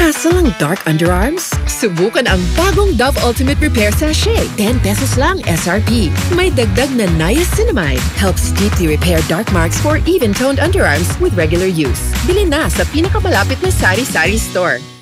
Hassle ang dark underarms? Subukan ang bagong Dove Ultimate Repair Sachet. 10 pesos lang SRP. May dagdag na niacinamide. Helps deeply repair dark marks for even-toned underarms with regular use. Bili na sa pinakamalapit na sari-sari store.